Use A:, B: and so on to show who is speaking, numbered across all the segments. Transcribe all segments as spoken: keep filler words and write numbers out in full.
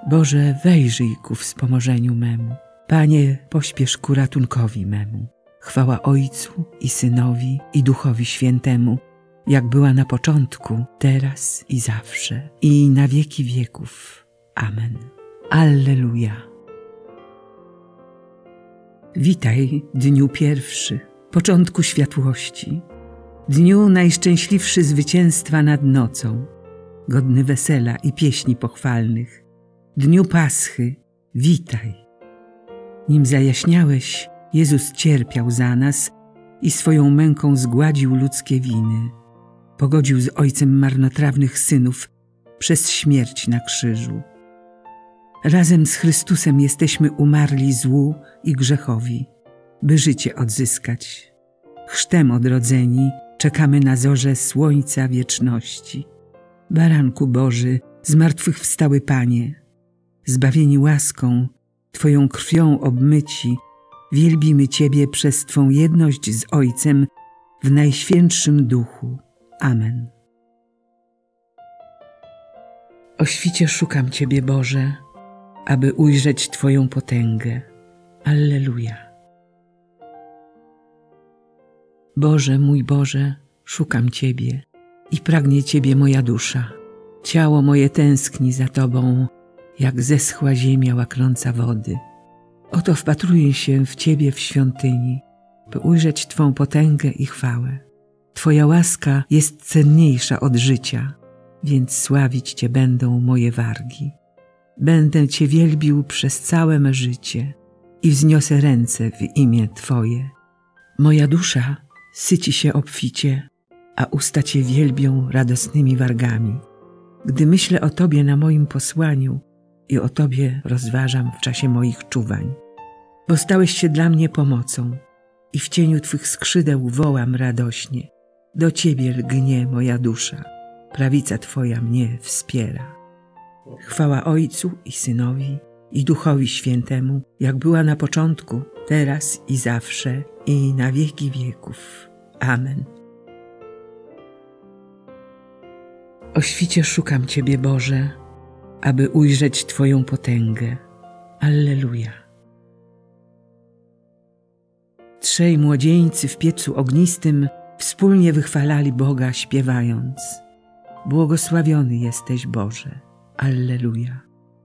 A: Boże, wejrzyj ku wspomożeniu memu. Panie, pośpiesz ku ratunkowi memu. Chwała Ojcu i Synowi i Duchowi Świętemu, jak była na początku, teraz i zawsze, i na wieki wieków. Amen. Alleluja. Witaj, dniu pierwszy, początku światłości, dniu najszczęśliwszy zwycięstwa nad nocą, godny wesela i pieśni pochwalnych, dniu Paschy, witaj. Nim zajaśniałeś, Jezus cierpiał za nas i swoją męką zgładził ludzkie winy. Pogodził z Ojcem marnotrawnych synów przez śmierć na krzyżu. Razem z Chrystusem jesteśmy umarli złu i grzechowi, by życie odzyskać. Chrztem odrodzeni czekamy na zorze słońca wieczności. Baranku Boży, zmartwychwstały Panie, zbawieni łaską, Twoją krwią obmyci, wielbimy Ciebie przez Twą jedność z Ojcem w Najświętszym Duchu. Amen. O świcie szukam Ciebie, Boże, aby ujrzeć Twoją potęgę. Alleluja. Boże, mój Boże, szukam Ciebie i pragnie Ciebie moja dusza. Ciało moje tęskni za Tobą, jak zeschła ziemia łaknąca wody. Oto wpatruję się w Ciebie w świątyni, by ujrzeć Twą potęgę i chwałę. Twoja łaska jest cenniejsza od życia, więc sławić Cię będą moje wargi. Będę Cię wielbił przez całe me życie i wzniosę ręce w imię Twoje. Moja dusza syci się obficie, a usta Cię wielbią radosnymi wargami. Gdy myślę o Tobie na moim posłaniu i o Tobie rozważam w czasie moich czuwań. Bo stałeś się dla mnie pomocą i w cieniu Twych skrzydeł wołam radośnie. Do Ciebie lgnie moja dusza, prawica Twoja mnie wspiera. Chwała Ojcu i Synowi i Duchowi Świętemu, jak była na początku, teraz i zawsze, i na wieki wieków. Amen. O świcie szukam Ciebie, Boże, aby ujrzeć Twoją potęgę. Alleluja. Trzej młodzieńcy w piecu ognistym wspólnie wychwalali Boga, śpiewając: Błogosławiony jesteś, Boże. Alleluja.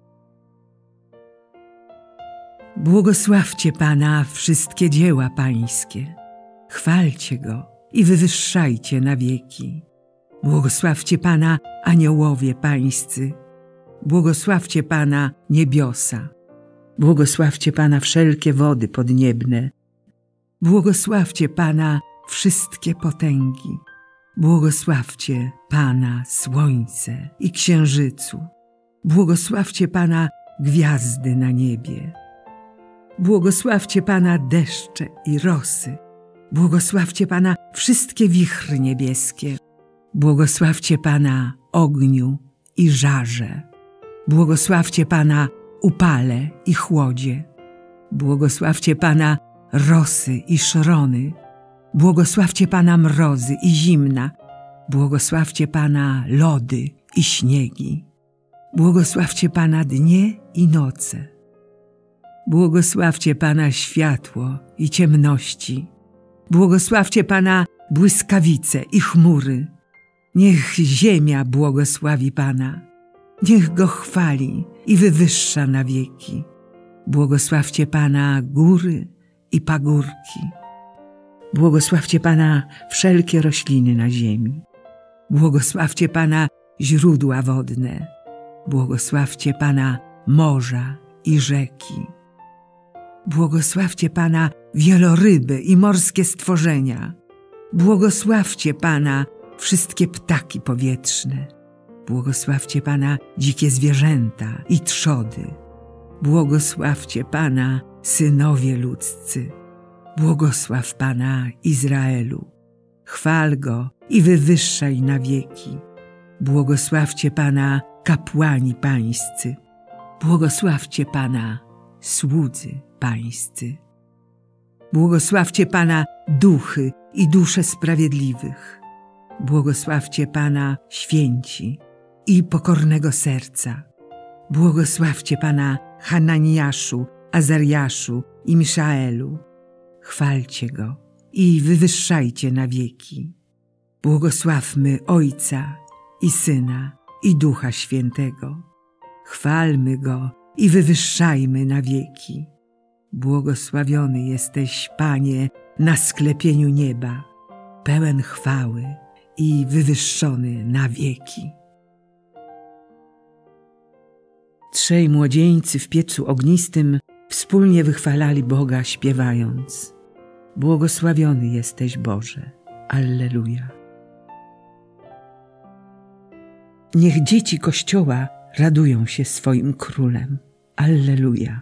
A: Błogosławcie Pana wszystkie dzieła Pańskie. Chwalcie Go i wywyższajcie na wieki. Błogosławcie Pana aniołowie Pańscy. Błogosławcie Pana niebiosa. Błogosławcie Pana wszelkie wody podniebne. Błogosławcie Pana wszystkie potęgi. Błogosławcie Pana słońce i księżycu. Błogosławcie Pana gwiazdy na niebie. Błogosławcie Pana deszcze i rosy. Błogosławcie Pana wszystkie wichry niebieskie. Błogosławcie Pana ogniu i żarze. Błogosławcie Pana upale i chłodzie. Błogosławcie Pana rosy i szrony. Błogosławcie Pana mrozy i zimna. Błogosławcie Pana lody i śniegi. Błogosławcie Pana dnie i noce. Błogosławcie Pana światło i ciemności. Błogosławcie Pana błyskawice i chmury. Niech ziemia błogosławi Pana. Niech Go chwali i wywyższa na wieki. Błogosławcie Pana góry i pagórki. Błogosławcie Pana wszelkie rośliny na ziemi. Błogosławcie Pana źródła wodne. Błogosławcie Pana morza i rzeki. Błogosławcie Pana wieloryby i morskie stworzenia. Błogosławcie Pana wszystkie ptaki powietrzne. Błogosławcie Pana dzikie zwierzęta i trzody. Błogosławcie Pana synowie ludzcy. Błogosław Pana Izraelu. Chwal Go i wywyższaj na wieki. Błogosławcie Pana kapłani pańscy. Błogosławcie Pana słudzy pańscy. Błogosławcie Pana duchy i dusze sprawiedliwych. Błogosławcie Pana święci i pokornego serca. Błogosławcie Pana Hananiaszu, Azariaszu i Miszaelu. Chwalcie Go i wywyższajcie na wieki. Błogosławmy Ojca i Syna i Ducha Świętego. Chwalmy Go i wywyższajmy na wieki. Błogosławiony jesteś, Panie, na sklepieniu nieba, pełen chwały i wywyższony na wieki. Trzej młodzieńcy w piecu ognistym wspólnie wychwalali Boga, śpiewając: Błogosławiony jesteś, Boże. Alleluja. Niech dzieci Kościoła radują się swoim Królem. Alleluja.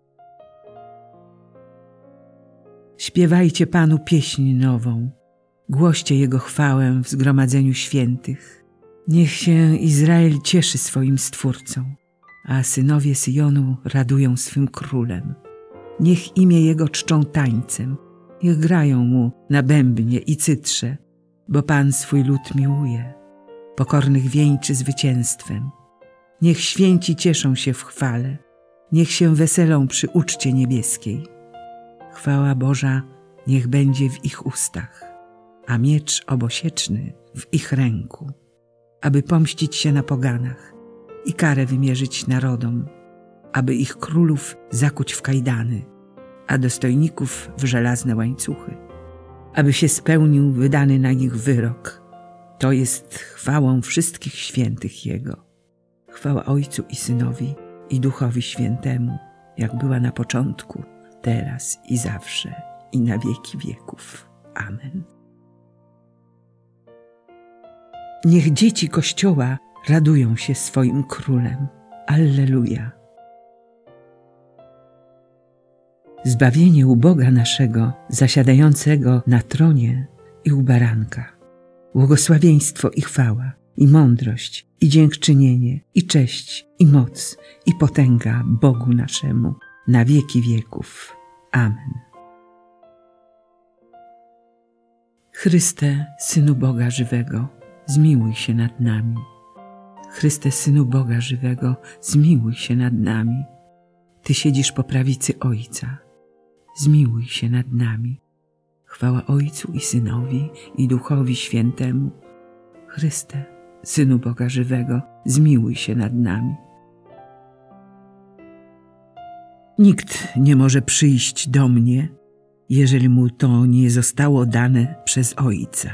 A: Śpiewajcie Panu pieśń nową, głoście Jego chwałę w zgromadzeniu świętych. Niech się Izrael cieszy swoim Stwórcą, a synowie Syjonu radują swym Królem. Niech imię Jego czczą tańcem, niech grają Mu na bębnie i cytrze, bo Pan swój lud miłuje, pokornych wieńczy zwycięstwem. Niech święci cieszą się w chwale, niech się weselą przy uczcie niebieskiej. Chwała Boża niech będzie w ich ustach, a miecz obosieczny w ich ręku, aby pomścić się na poganach i karę wymierzyć narodom, aby ich królów zakuć w kajdany, a dostojników w żelazne łańcuchy, aby się spełnił wydany na nich wyrok. To jest chwałą wszystkich świętych Jego. Chwała Ojcu i Synowi i Duchowi Świętemu, jak była na początku, teraz i zawsze, i na wieki wieków. Amen. Niech dzieci Kościoła radują się swoim Królem. Alleluja. Zbawienie u Boga naszego, zasiadającego na tronie i u Baranka. Błogosławieństwo i chwała, i mądrość, i dziękczynienie, i cześć, i moc, i potęga Bogu naszemu na wieki wieków. Amen. Chryste, Synu Boga żywego, zmiłuj się nad nami. Chryste, Synu Boga żywego, zmiłuj się nad nami. Ty siedzisz po prawicy Ojca, zmiłuj się nad nami. Chwała Ojcu i Synowi i Duchowi Świętemu. Chryste, Synu Boga żywego, zmiłuj się nad nami. Nikt nie może przyjść do mnie, jeżeli mu to nie zostało dane przez Ojca.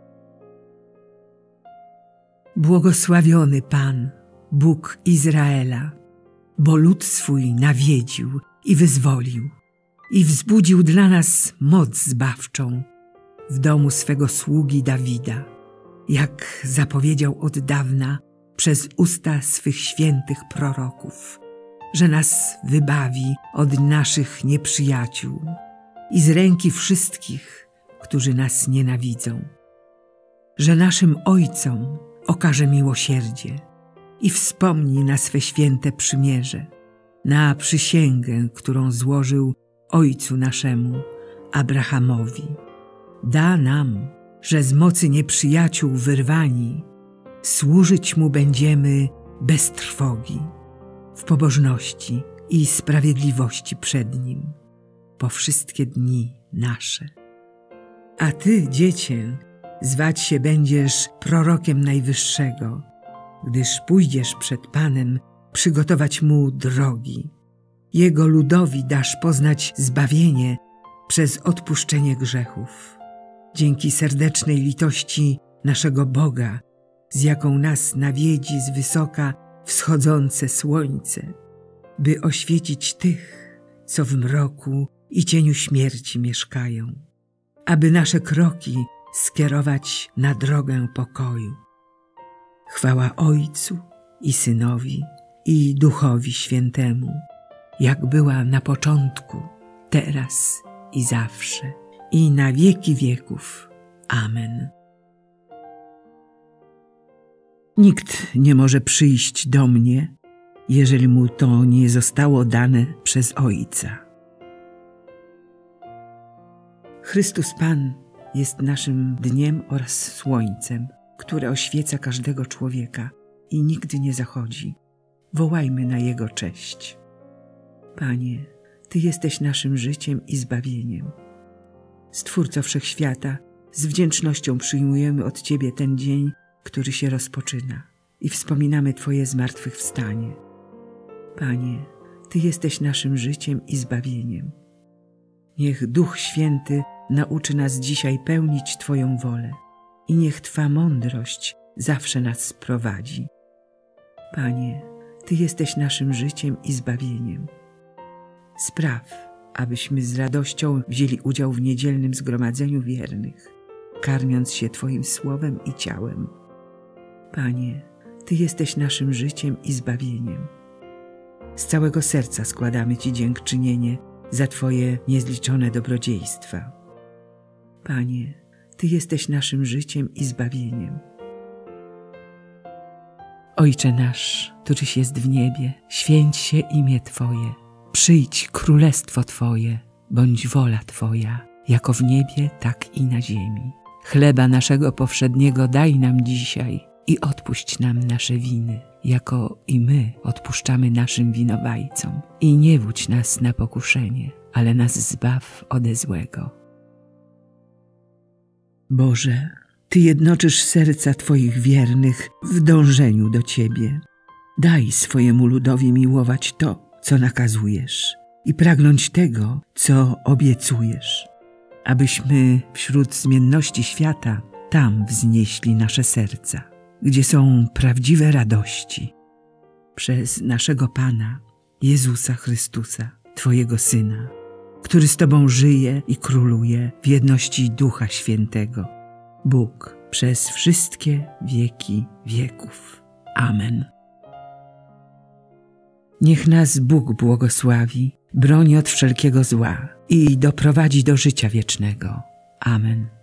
A: Błogosławiony Pan, Bóg Izraela, bo lud swój nawiedził i wyzwolił i wzbudził dla nas moc zbawczą w domu swego sługi Dawida, jak zapowiedział od dawna przez usta swych świętych proroków, że nas wybawi od naszych nieprzyjaciół i z ręki wszystkich, którzy nas nienawidzą, że naszym ojcom okaże miłosierdzie i wspomni na swe święte przymierze, na przysięgę, którą złożył ojcu naszemu, Abrahamowi. Da nam, że z mocy nieprzyjaciół wyrwani, służyć Mu będziemy bez trwogi, w pobożności i sprawiedliwości przed Nim, po wszystkie dni nasze. A Ty, Dziecię, zwać się będziesz prorokiem Najwyższego, gdyż pójdziesz przed Panem przygotować Mu drogi. Jego ludowi dasz poznać zbawienie przez odpuszczenie grzechów. Dzięki serdecznej litości naszego Boga, z jaką nas nawiedzi z wysoka wschodzące słońce, by oświecić tych, co w mroku i cieniu śmierci mieszkają, aby nasze kroki skierować na drogę pokoju. Chwała Ojcu i Synowi i Duchowi Świętemu, jak była na początku, teraz i zawsze, i na wieki wieków. Amen. Nikt nie może przyjść do mnie, jeżeli mu to nie zostało dane przez Ojca. Chrystus Pan jest naszym dniem oraz słońcem, które oświeca każdego człowieka i nigdy nie zachodzi, wołajmy na Jego cześć. Panie, Ty jesteś naszym życiem i zbawieniem. Stwórco Wszechświata, z wdzięcznością przyjmujemy od Ciebie ten dzień, który się rozpoczyna i wspominamy Twoje zmartwychwstanie. Panie, Ty jesteś naszym życiem i zbawieniem. Niech Duch Święty nauczy nas dzisiaj pełnić Twoją wolę i niech Twa mądrość zawsze nas prowadzi. Panie, Ty jesteś naszym życiem i zbawieniem. Spraw, abyśmy z radością wzięli udział w niedzielnym zgromadzeniu wiernych, karmiąc się Twoim słowem i ciałem. Panie, Ty jesteś naszym życiem i zbawieniem. Z całego serca składamy Ci dziękczynienie za Twoje niezliczone dobrodziejstwa. Panie, Ty jesteś naszym życiem i zbawieniem. Ojcze nasz, któryś jest w niebie, święć się imię Twoje. Przyjdź królestwo Twoje, bądź wola Twoja, jako w niebie, tak i na ziemi. Chleba naszego powszedniego daj nam dzisiaj i odpuść nam nasze winy, jako i my odpuszczamy naszym winowajcom. I nie wódź nas na pokuszenie, ale nas zbaw ode złego. Boże, Ty jednoczysz serca Twoich wiernych w dążeniu do Ciebie. Daj swojemu ludowi miłować to, co nakazujesz, i pragnąć tego, co obiecujesz, abyśmy wśród zmienności świata tam wznieśli nasze serca, gdzie są prawdziwe radości. Przez naszego Pana, Jezusa Chrystusa, Twojego Syna, który z Tobą żyje i króluje w jedności Ducha Świętego, Bóg przez wszystkie wieki wieków. Amen. Niech nas Bóg błogosławi, broni od wszelkiego zła i doprowadzi do życia wiecznego. Amen.